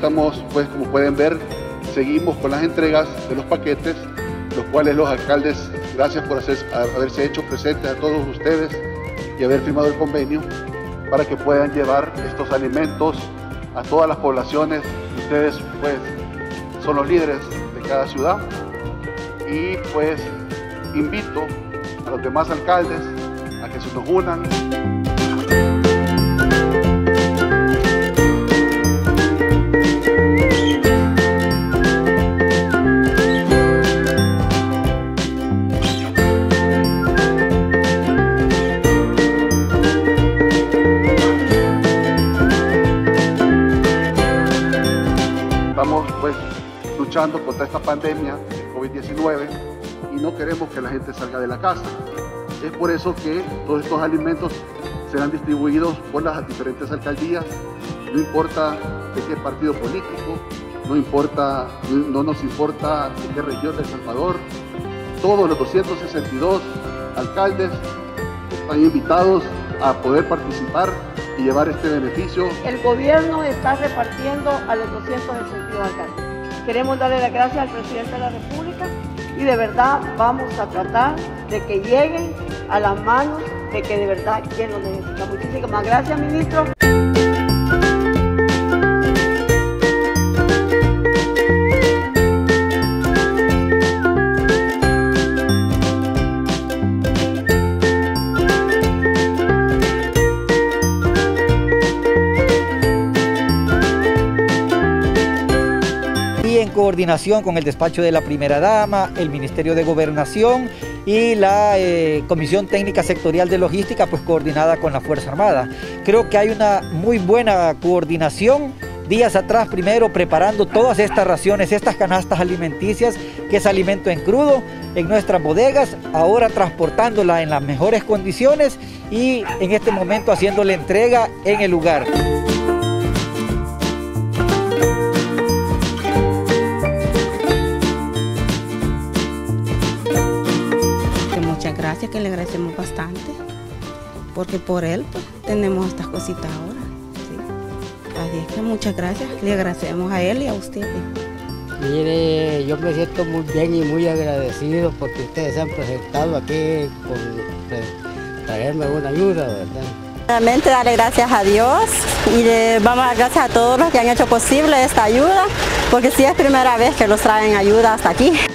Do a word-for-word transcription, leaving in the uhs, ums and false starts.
estamos, pues como pueden ver, seguimos con las entregas de los paquetes, los cuales los alcaldes, gracias por hacer, haberse hecho presentes a todos ustedes y haber firmado el convenio para que puedan llevar estos alimentos a todas las poblaciones. Ustedes pues son los líderes de cada ciudad y pues invito a los demás alcaldes a que se nos unan. Estamos pues luchando contra esta pandemia de COVID diecinueve y no queremos que la gente salga de la casa. Es por eso que todos estos alimentos serán distribuidos por las diferentes alcaldías, no importa de qué partido político, no importa, no nos importa de qué región de El Salvador. Todos los doscientos sesenta y dos alcaldes están invitados a poder participar y llevar este beneficio. El gobierno está repartiendo a los doscientos sesenta y dos alcaldes. Queremos darle las gracias al presidente de la República y de verdad vamos a tratar de que lleguen a las manos de que de verdad quien lo necesita. Muchísimas gracias, ministro. En coordinación con el despacho de la primera dama, el Ministerio de Gobernación y la eh, Comisión Técnica Sectorial de Logística, pues coordinada con la Fuerza Armada. Creo que hay una muy buena coordinación. Días atrás, primero preparando todas estas raciones, estas canastas alimenticias, que es alimento en crudo, en nuestras bodegas, ahora transportándola en las mejores condiciones y en este momento haciendo la entrega en el lugar. Muchas gracias, que le agradecemos bastante, porque por él pues, tenemos estas cositas ahora. ¿Sí? Así es que muchas gracias, le agradecemos a él y a ustedes. Mire, yo me siento muy bien y muy agradecido porque ustedes se han presentado aquí con pues, traerme una ayuda, ¿verdad? Realmente darle gracias a Dios y le vamos a dar gracias a todos los que han hecho posible esta ayuda, porque sí es primera vez que nos traen ayuda hasta aquí.